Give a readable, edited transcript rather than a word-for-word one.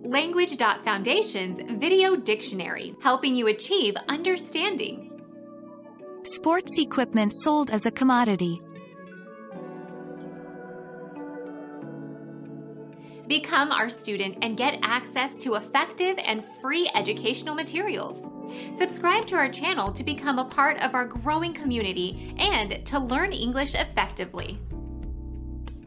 Language.Foundation's Video Dictionary, helping you achieve understanding. Sports equipment sold as a commodity. Become our student and get access to effective and free educational materials. Subscribe to our channel to become a part of our growing community and to learn English effectively.